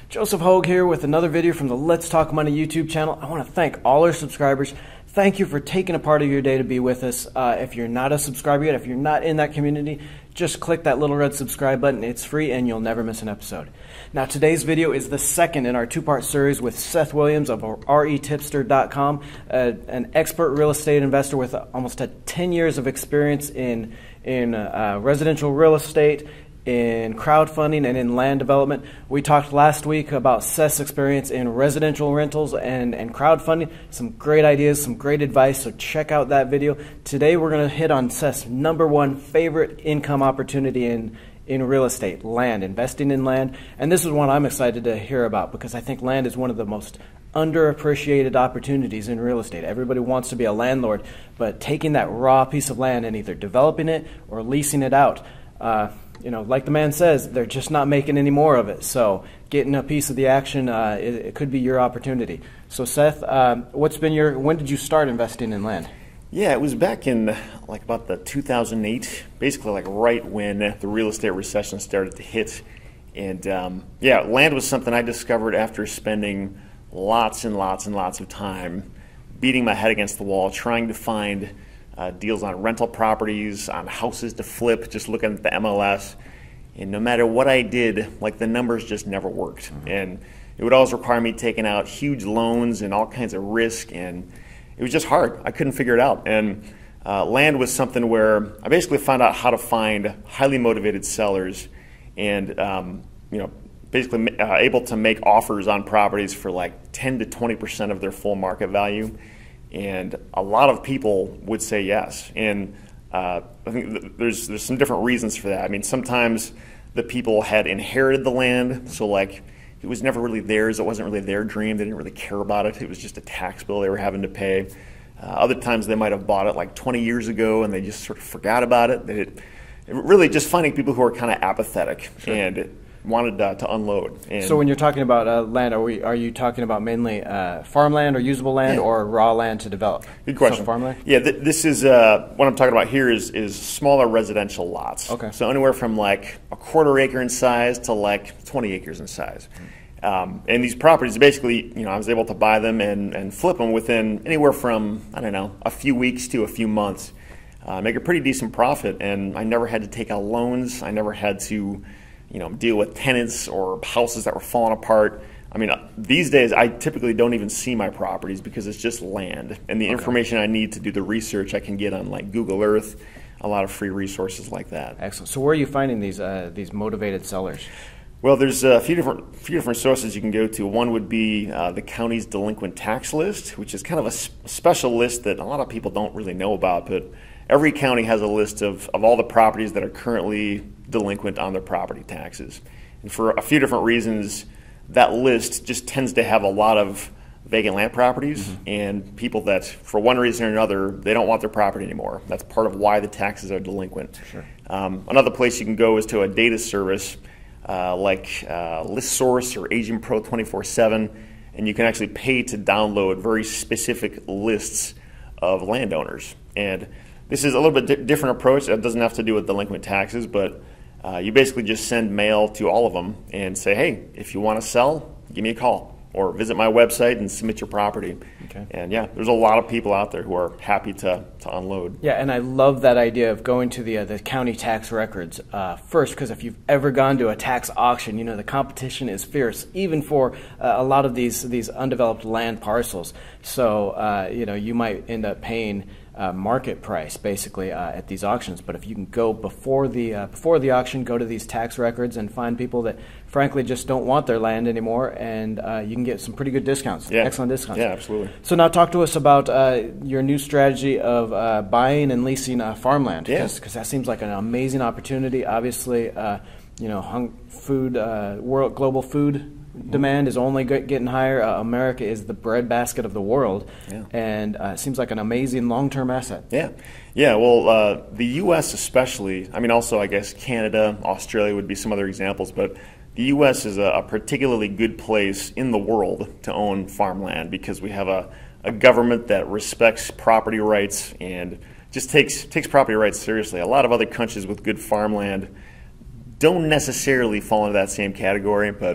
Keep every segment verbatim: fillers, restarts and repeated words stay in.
Joseph Hogue here with another video from the Let's Talk Money YouTube channel. I want to thank all our subscribers. Thank you for taking a part of your day to be with us. Uh, if you're not a subscriber yet, if you're not in that community, just click that little red subscribe button. It's free and you'll never miss an episode. Now today's video is the second in our two-part series with Seth Williams of R E tipster dot com, uh, an expert real estate investor with almost a ten years of experience in, in uh, residential real estate, in crowdfunding, and in land development. We talked last week about Seth's experience in residential rentals and, and crowdfunding. Some great ideas, some great advice, so check out that video. Today we're going to hit on Seth's number one favorite income opportunity in, in real estate, land, investing in land. And this is one I'm excited to hear about because I think land is one of the most underappreciated opportunities in real estate. Everybody wants to be a landlord, but taking that raw piece of land and either developing it or leasing it out, uh, you know, like the man says, they're just not making any more of it. So getting a piece of the action, uh, it, it could be your opportunity. So Seth, um, what's been your, when did you start investing in land? Yeah, it was back in like about the two thousand eight, basically like right when the real estate recession started to hit. And um, yeah, land was something I discovered after spending lots and lots and lots of time beating my head against the wall, trying to find Uh, deals on rental properties, on houses to flip, just looking at the M L S. And no matter what I did, like the numbers just never worked. Mm-hmm. And it would always require me taking out huge loans and all kinds of risk. And it was just hard. I couldn't figure it out. And uh, land was something where I basically found out how to find highly motivated sellers and, um, you know, basically uh, able to make offers on properties for like ten to twenty percent of their full market value. And a lot of people would say yes. And uh, I think th there's there's some different reasons for that. I mean, sometimes the people had inherited the land, so like it was never really theirs. It wasn't really their dream. They didn't really care about it. It was just a tax bill they were having to pay. Uh, other times they might have bought it like twenty years ago and they just sort of forgot about it. They it really just finding people who are kind of apathetic. Sure. And it, wanted uh, to unload. And so when you're talking about uh, land, are we are you talking about mainly uh, farmland or usable land, yeah, or raw land to develop? Good question. So farmland? Yeah, th this is uh, what I'm talking about here is is smaller residential lots. Okay. So anywhere from like a quarter acre in size to like twenty acres in size. Mm-hmm. um, and these properties, basically, you know, I was able to buy them and and flip them within anywhere from, I don't know, a few weeks to a few months. Uh, make a pretty decent profit, and I never had to take out loans. I never had to, you know, deal with tenants or houses that were falling apart. I mean, these days I typically don't even see my properties because it's just land, and the okay. information I need to do the research I can get on like Google Earth, a lot of free resources like that. Excellent. So where are you finding these uh, these motivated sellers? Well, there's a few different few different sources you can go to. One would be uh, the county's delinquent tax list, which is kind of a sp special list that a lot of people don't really know about, but every county has a list of, of all the properties that are currently delinquent on their property taxes. And for a few different reasons, that list just tends to have a lot of vacant land properties, mm-hmm. and people that, for one reason or another, they don't want their property anymore. That's part of why the taxes are delinquent. Sure. Um, another place you can go is to a data service uh, like uh, ListSource or Agent Pro twenty-four seven, and you can actually pay to download very specific lists of landowners. And this is a little bit di different approach. It doesn't have to do with delinquent taxes, but uh, you basically just send mail to all of them and say, hey, if you want to sell, give me a call, or visit my website and submit your property. Okay. And yeah, there's a lot of people out there who are happy to, to unload. Yeah, and I love that idea of going to the, uh, the county tax records uh, first, because if you've ever gone to a tax auction, you know, the competition is fierce, even for uh, a lot of these, these undeveloped land parcels. So, uh, you know, you might end up paying Uh, market price basically uh, at these auctions, but if you can go before the uh, before the auction, go to these tax records and find people that frankly just don't want their land anymore, and uh, you can get some pretty good discounts, yeah. excellent discounts. Yeah, absolutely. So now talk to us about uh, your new strategy of uh, buying and leasing uh, farmland, because yeah. that seems like an amazing opportunity. Obviously, uh, you know, hung food, uh, world global food demand is only getting higher. Uh, America is the breadbasket of the world, yeah. and uh, it seems like an amazing long-term asset. Yeah, yeah. Well, uh, the U S especially. I mean, also I guess Canada, Australia would be some other examples, but the U S is a, a particularly good place in the world to own farmland because we have a, a government that respects property rights and just takes takes property rights seriously. A lot of other countries with good farmland don't necessarily fall into that same category, but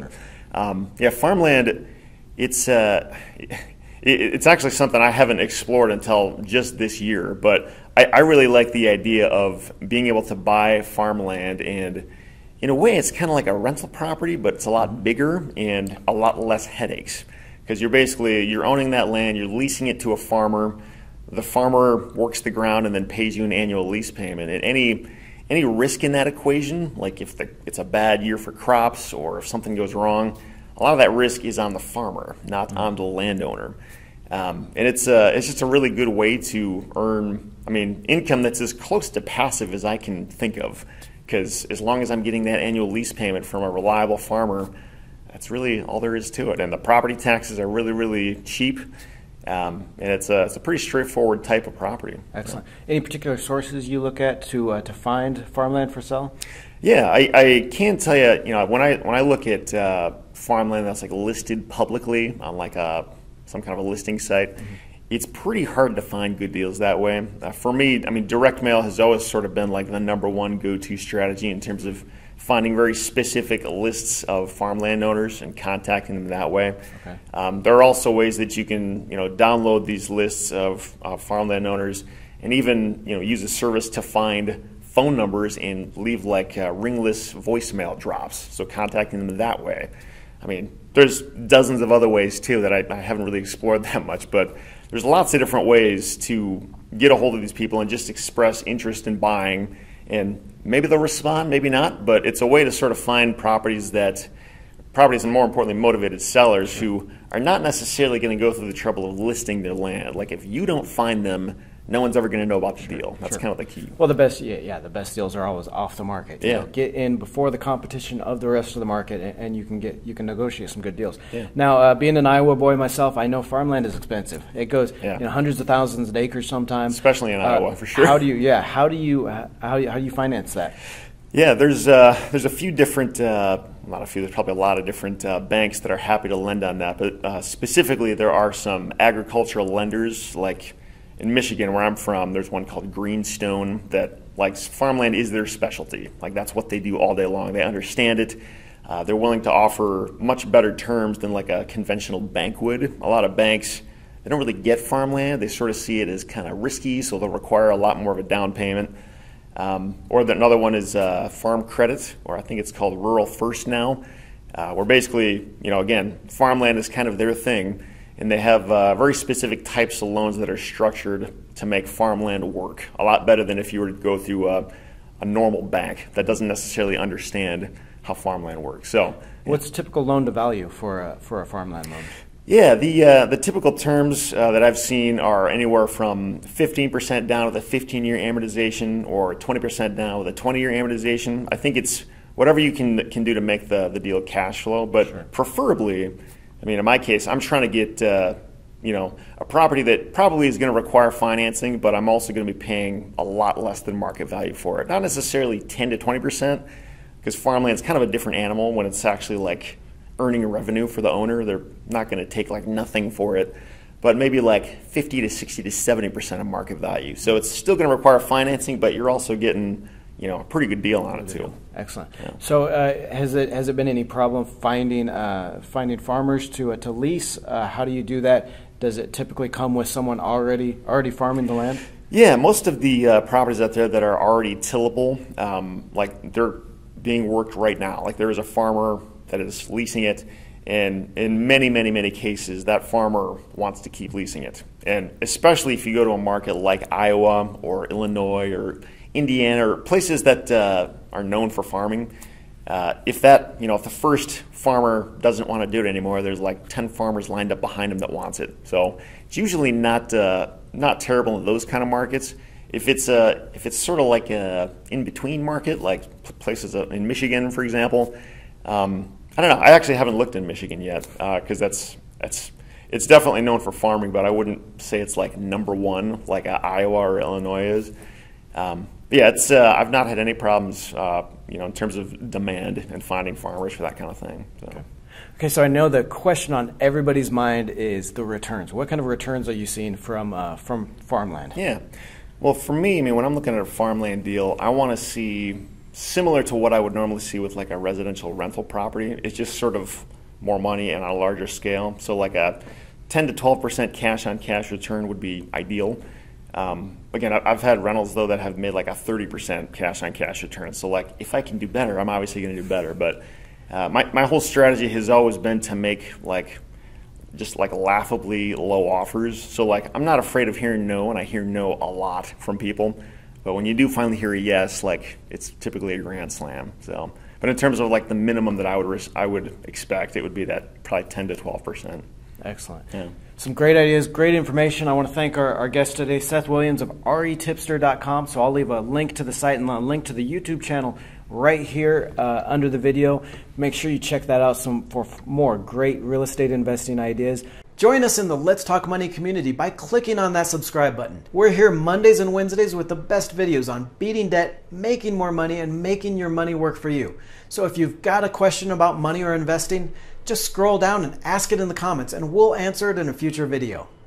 Um, yeah, farmland, it's uh, it, it's actually something I haven't explored until just this year, but I, I really like the idea of being able to buy farmland, and in a way it's kind of like a rental property, but it's a lot bigger and a lot less headaches, because you're basically, you're owning that land, you're leasing it to a farmer, the farmer works the ground and then pays you an annual lease payment, and any any risk in that equation, like if the, it's a bad year for crops or if something goes wrong, a lot of that risk is on the farmer, not mm-hmm. on the landowner. Um, and it's a, it's just a really good way to earn, I mean, income that's as close to passive as I can think of, because as long as I'm getting that annual lease payment from a reliable farmer, that's really all there is to it. And the property taxes are really, really cheap. Um, and it's a, it's a pretty straightforward type of property. Excellent. Yeah. Any particular sources you look at to uh, to find farmland for sale? Yeah, I, I can tell you, you know, when I when I look at uh, farmland that's like listed publicly on like a some kind of a listing site, mm-hmm. it's pretty hard to find good deals that way. Uh, for me, I mean, direct mail has always sort of been like the number one go-to strategy in terms of finding very specific lists of farmland owners and contacting them that way. Okay. Um, there are also ways that you can, you know, download these lists of uh, farmland owners and even, you know, use a service to find phone numbers and leave like uh, ringless voicemail drops. So contacting them that way. I mean, there's dozens of other ways too that I, I haven't really explored that much, but there's lots of different ways to get a hold of these people and just express interest in buying. And maybe they'll respond, maybe not, but it's a way to sort of find properties that, properties and more importantly, motivated sellers who are not necessarily going to go through the trouble of listing their land. Like if you don't find them, no one's ever going to know about the sure, deal. That's sure. kind of the key. Well, the best, yeah, yeah, the best deals are always off the market. You yeah, know, get in before the competition of the rest of the market, and, and you can get you can negotiate some good deals. Yeah. Now, uh, being an Iowa boy myself, I know farmland is expensive. It goes yeah. you know, hundreds of thousands of acres sometimes, especially in uh, Iowa for sure. How do you, yeah, how do you, how do you, how do you finance that? Yeah, there's uh, there's a few different, uh, not a few, there's probably a lot of different uh, banks that are happy to lend on that. But uh, specifically, there are some agricultural lenders, like in Michigan, where I'm from, there's one called Greenstone that, like, farmland is their specialty. Like, that's what they do all day long. They understand it. Uh, they're willing to offer much better terms than like a conventional bank would. A lot of banks, they don't really get farmland. They sort of see it as kind of risky, so they'll require a lot more of a down payment. Um, or the, another one is uh, Farm Credit, or I think it's called Rural First now, uh, where basically, you know, again, farmland is kind of their thing, and they have uh, very specific types of loans that are structured to make farmland work a lot better than if you were to go through a, a normal bank that doesn't necessarily understand how farmland works. So, what's yeah. typical loan to value for a, for a farmland loan? Yeah, the uh, the typical terms uh, that I've seen are anywhere from fifteen percent down with a fifteen-year amortization, or twenty percent down with a twenty-year amortization. I think it's whatever you can can do to make the, the deal cash flow, but sure. preferably, I mean, in my case, I'm trying to get uh, you know, a property that probably is going to require financing, but I'm also going to be paying a lot less than market value for it. Not necessarily ten to twenty percent, because farmland is kind of a different animal when it's actually like earning a revenue for the owner. They're not going to take like nothing for it, but maybe like fifty to sixty to seventy percent of market value. So it's still going to require financing, but you're also getting, you know, a pretty good deal on it too. Excellent. Yeah. So uh, has it has it been any problem finding uh, finding farmers to uh, to lease? Uh, how do you do that? Does it typically come with someone already already farming the land? Yeah, most of the uh, properties out there that are already tillable, um, like they're being worked right now. Like there is a farmer that is leasing it, and in many, many, many cases, that farmer wants to keep leasing it. And especially if you go to a market like Iowa or Illinois or Indiana or places that uh, are known for farming, uh, if that, you know, if the first farmer doesn't want to do it anymore, there's like ten farmers lined up behind him that wants it. So it's usually not uh, not terrible in those kind of markets. If it's a, if it's sort of like a in-between market, like places in Michigan, for example, um, I don't know. I actually haven't looked in Michigan yet because uh, that's that's it's definitely known for farming, but I wouldn't say it's like number one like uh, Iowa or Illinois is. Um, yeah, it's uh, I've not had any problems, uh, you know, in terms of demand and finding farmers for that kind of thing. So. Okay. Okay, so I know the question on everybody's mind is the returns. What kind of returns are you seeing from uh, from farmland? Yeah, well, for me, I mean, when I'm looking at a farmland deal, I want to see similar to what I would normally see with like a residential rental property. It's just sort of more money and on a larger scale. So like a ten to twelve percent cash on cash return would be ideal. Um, again, I've had rentals though that have made like a thirty percent cash on cash return. So like if I can do better, I'm obviously going to do better. But uh, my, my whole strategy has always been to make like just like laughably low offers. So like I'm not afraid of hearing no, and I hear no a lot from people. But when you do finally hear a yes, like it's typically a grand slam. So, but in terms of like the minimum that I would ris- I would expect, it would be that probably ten to twelve percent. Excellent. Yeah. Some great ideas, great information. I want to thank our, our guest today, Seth Williams of R E tipster dot com. So I'll leave a link to the site and a link to the YouTube channel right here uh, under the video. Make sure you check that out some, for more great real estate investing ideas. Join us in the Let's Talk Money community by clicking on that subscribe button. We're here Mondays and Wednesdays with the best videos on beating debt, making more money, and making your money work for you. So if you've got a question about money or investing, just scroll down and ask it in the comments, and we'll answer it in a future video.